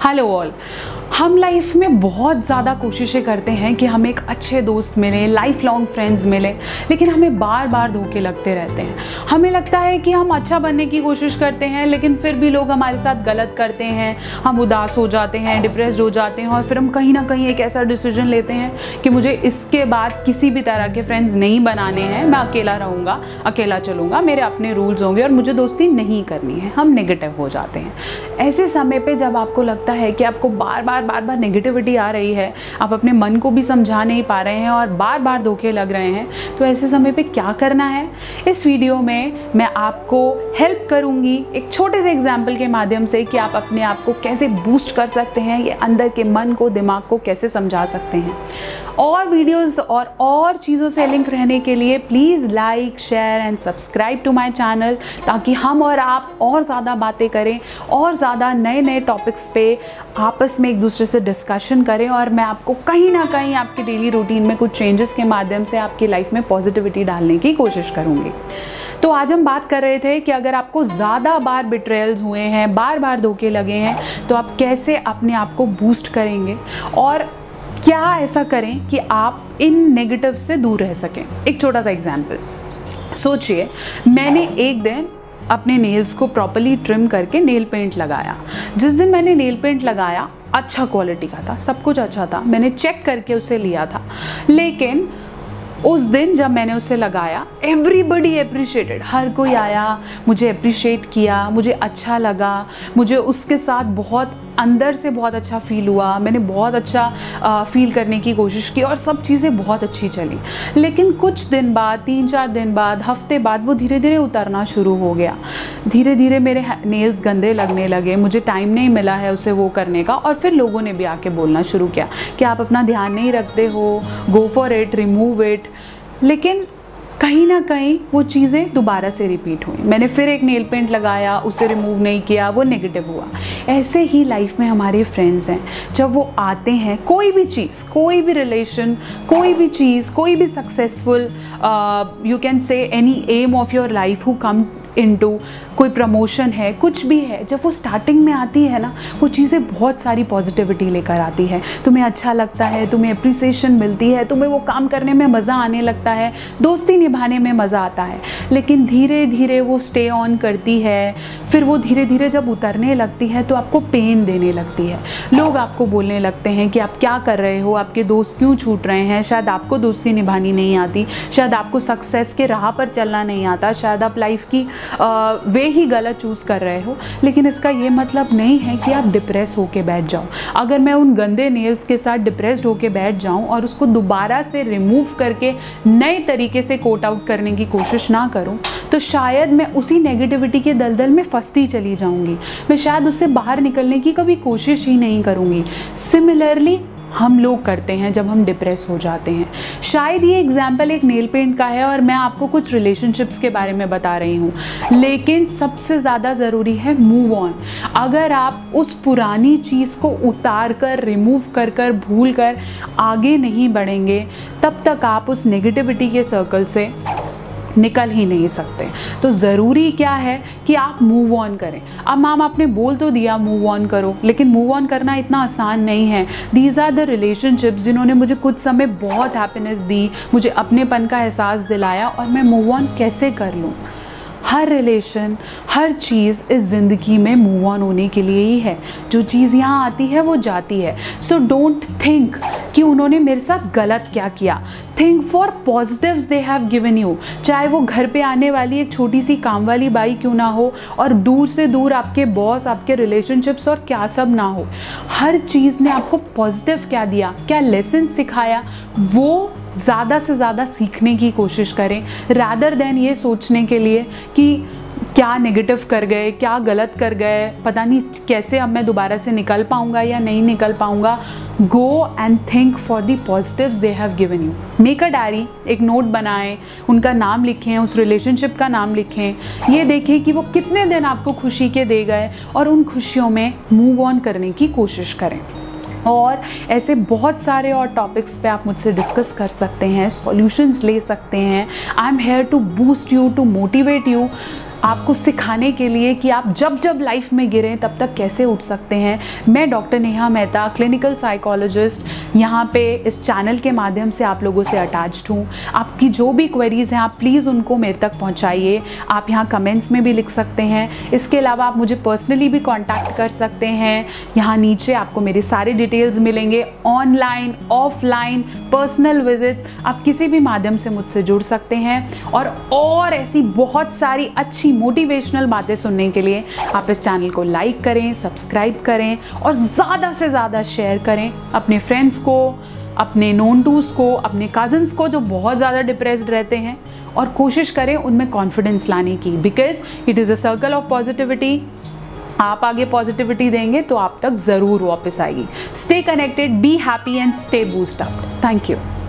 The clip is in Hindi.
Hello all. हम लाइफ में बहुत ज़्यादा कोशिशें करते हैं कि हमें एक अच्छे दोस्त मिले, लाइफ लॉन्ग फ्रेंड्स मिले, लेकिन हमें बार बार धोखे लगते रहते हैं। हमें लगता है कि हम अच्छा बनने की कोशिश करते हैं, लेकिन फिर भी लोग हमारे साथ गलत करते हैं। हम उदास हो जाते हैं, डिप्रेस्ड हो जाते हैं, और फिर हम कहीं ना कहीं एक ऐसा डिसीजन लेते हैं कि मुझे इसके बाद किसी भी तरह के फ्रेंड्स नहीं बनाने हैं, मैं अकेला रहूँगा, अकेला चलूँगा, मेरे अपने रूल्स होंगे और मुझे दोस्ती नहीं करनी है। हम नेगेटिव हो जाते हैं। ऐसे समय पे जब आपको लगता है कि आपको बार बार नेगेटिविटी आ रही है, आप अपने मन को भी समझा नहीं पा रहे हैं और बार बार धोखे लग रहे हैं, तो ऐसे समय पे क्या करना है, इस वीडियो में मैं आपको हेल्प करूंगी एक छोटे से एग्जाम्पल के माध्यम से कि आप अपने आप को कैसे बूस्ट कर सकते हैं, ये अंदर के मन को, दिमाग को कैसे समझा सकते हैं। और वीडियोस और चीज़ों से लिंक रहने के लिए please like, share and subscribe to my channel, ताकि हम और आप और ज़्यादा बातें करें और ज़्यादा नए नए टॉपिक्स पे आपस में एक दूसरे से डिस्कशन करें, और मैं आपको कहीं ना कहीं आपके डेली रूटीन में कुछ चेंजेस के माध्यम से आपकी लाइफ में पॉजिटिविटी डालने की कोशिश करूँगी। तो आज हम बात कर रहे थे कि अगर आपको ज़्यादा बार बिट्रेयल्स हुए हैं, बार बार धोखे लगे हैं, तो आप कैसे अपने आप को बूस्ट करेंगे और क्या ऐसा करें कि आप इन नेगेटिव से दूर रह सकें। एक छोटा सा एग्जाम्पल सोचिए, मैंने एक दिन अपने नेल्स को प्रॉपर्ली ट्रिम करके नेल पेंट लगाया। जिस दिन मैंने नेल पेंट लगाया, अच्छा क्वालिटी का था, सब कुछ अच्छा था, मैंने चेक करके उसे लिया था, लेकिन उस दिन जब मैंने उसे लगाया, एवरीबडी अप्रिशिएटेड, हर कोई आया, मुझे अप्रिशिएट किया, मुझे अच्छा लगा, मुझे उसके साथ बहुत अंदर से बहुत अच्छा फील हुआ, मैंने बहुत अच्छा फील करने की कोशिश की और सब चीज़ें बहुत अच्छी चली। लेकिन कुछ दिन बाद, 3-4 दिन बाद, हफ्ते बाद वो धीरे धीरे उतरना शुरू हो गया। धीरे धीरे मेरे नेल्स गंदे लगने लगे, मुझे टाइम नहीं मिला है उसे वो करने का, और फिर लोगों ने भी आके बोलना शुरू किया कि आप अपना ध्यान नहीं रखते हो, go for it, remove it. लेकिन कहीं ना कहीं वो चीज़ें दोबारा से रिपीट हुई। मैंने फिर एक नेल पेंट लगाया, उसे रिमूव नहीं किया, वो नेगेटिव हुआ। ऐसे ही लाइफ में हमारे फ्रेंड्स हैं, जब वो आते हैं, कोई भी चीज़, कोई भी रिलेशन, कोई भी चीज़, कोई भी successful, you can say any aim of your life who come into, कोई प्रमोशन है, कुछ भी है, जब वो स्टार्टिंग में आती है ना, वो चीज़ें बहुत सारी पॉजिटिविटी लेकर आती है। तुम्हें अच्छा लगता है, तुम्हें अप्रिसिएशन मिलती है, तुम्हें वो काम करने में मज़ा आने लगता है, दोस्ती निभाने में मज़ा आता है। लेकिन धीरे धीरे वो स्टे ऑन करती है, फिर वो धीरे धीरे जब उतरने लगती है तो आपको पेन देने लगती है। लोग आपको बोलने लगते हैं कि आप क्या कर रहे हो, आपके दोस्त क्यों छूट रहे हैं, शायद आपको दोस्ती निभानी नहीं आती, शायद आपको सक्सेस के राह पर चलना नहीं आता, शायद आप लाइफ की वे ही गलत चूज़ कर रहे हो। लेकिन इसका ये मतलब नहीं है कि आप डिप्रेस होके बैठ जाओ। अगर मैं उन गंदे नेल्स के साथ डिप्रेस्ड होके बैठ जाऊं और उसको दोबारा से रिमूव करके नए तरीके से कोट आउट करने की कोशिश ना करूं, तो शायद मैं उसी नेगेटिविटी के दलदल में फंसती चली जाऊंगी। मैं शायद उससे बाहर निकलने की कभी कोशिश ही नहीं करूंगी। सिमिलरली हम लोग करते हैं जब हम डिप्रेस हो जाते हैं। शायद ये एग्जाम्पल एक नेल पेंट का है और मैं आपको कुछ रिलेशनशिप्स के बारे में बता रही हूँ, लेकिन सबसे ज़्यादा ज़रूरी है मूव ऑन। अगर आप उस पुरानी चीज़ को उतार कर, रिमूव कर भूल कर आगे नहीं बढ़ेंगे, तब तक आप उस नेगेटिविटी के सर्कल से निकल ही नहीं सकते। तो ज़रूरी क्या है कि आप मूव ऑन करें। अब मैम आपने बोल तो दिया मूव ऑन करो, लेकिन मूव ऑन करना इतना आसान नहीं है। दीज आर द रिलेशनशिप्स जिन्होंने मुझे कुछ समय बहुत हैप्पीनेस दी, मुझे अपनेपन का एहसास दिलाया, और मैं मूव ऑन कैसे कर लूँ। हर रिलेशन, हर चीज़ इस ज़िंदगी में मूव ऑन होने के लिए ही है। जो चीज़ यहाँ आती है वो जाती है। सो डोंट थिंक कि उन्होंने मेरे साथ गलत क्या किया। Think for positives they have given you. चाहे वो घर पे आने वाली एक छोटी सी काम वाली बाई क्यों ना हो, और दूर से दूर आपके बॉस, आपके रिलेशनशिप्स और क्या सब ना हो, हर चीज़ ने आपको पॉजिटिव क्या दिया, क्या लेसन सिखाया, वो ज़्यादा से ज़्यादा सीखने की कोशिश करें, रादर देन ये सोचने के लिए कि क्या नेगेटिव कर गए, क्या गलत कर गए, पता नहीं कैसे अब मैं दोबारा से निकल पाऊँगा या नहीं निकल पाऊँगा। Go and think for the positives they have given you. Make a diary, एक नोट बनाएं, उनका नाम लिखें, उस रिलेशनशिप का नाम लिखें, ये देखें कि वो कितने दिन आपको खुशी के दे गए, और उन खुशियों में मूव ऑन करने की कोशिश करें। और ऐसे बहुत सारे और टॉपिक्स पे आप मुझसे डिस्कस कर सकते हैं, सॉल्यूशंस ले सकते हैं। I am here to boost you, to motivate you. आपको सिखाने के लिए कि आप जब जब लाइफ में गिरें तब तक कैसे उठ सकते हैं। मैं doctor Neha Mehta, clinical psychologist, यहाँ पे इस चैनल के माध्यम से आप लोगों से अटैच्ड हूँ। आपकी जो भी क्वेरीज़ हैं आप प्लीज़ उनको मेरे तक पहुँचाइए। आप यहाँ कमेंट्स में भी लिख सकते हैं। इसके अलावा आप मुझे पर्सनली भी कॉन्टैक्ट कर सकते हैं। यहाँ नीचे आपको मेरे सारे डिटेल्स मिलेंगे, ऑनलाइन, ऑफलाइन, पर्सनल विजिट्स, आप किसी भी माध्यम से मुझसे जुड़ सकते हैं। और ऐसी बहुत सारी अच्छी मोटिवेशनल बातें सुनने के लिए आप इस चैनल को लाइक करें, सब्सक्राइब करें और ज़्यादा से ज़्यादा शेयर करें अपने फ्रेंड्स को, अपने नोन टूस को, अपने कज़न्स को जो बहुत ज़्यादा डिप्रेस्ड रहते हैं, और कोशिश करें उनमें कॉन्फिडेंस लाने की, because it is a circle of positivity. आप आगे पॉजिटिविटी देंगे तो आप तक ज़रूर वापस आएगी। Stay connected, be happy and stay boost up. Thank you.